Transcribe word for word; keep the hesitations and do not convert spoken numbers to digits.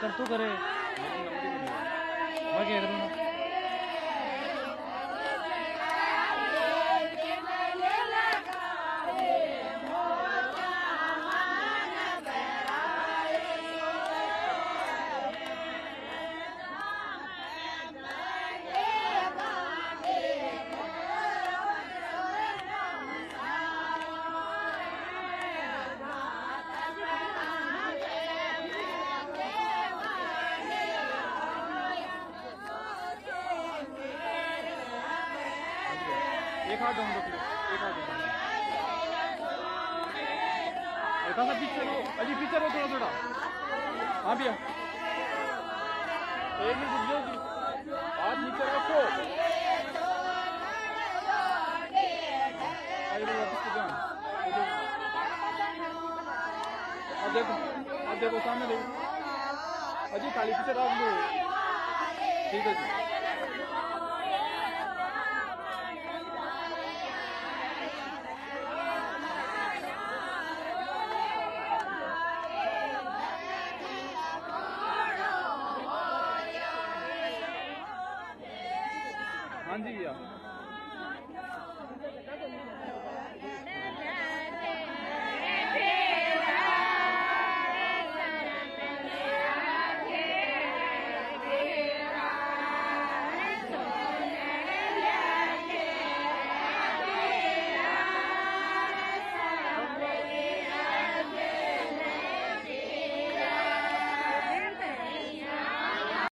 कर तू करे मैं कह रहा हूँ एक हाथ डाउन रख लो, एक हाथ डाउन। हल्का सा पीछे लो, अजी पीछे लो थोड़ा थोड़ा। हाँ भैया एक मिनट रुक जाओ, हाथ नीचे रखो। अब देखो, अब देखो सामने देखो अजी, खाली पीछे रख दो। ठीक है जी।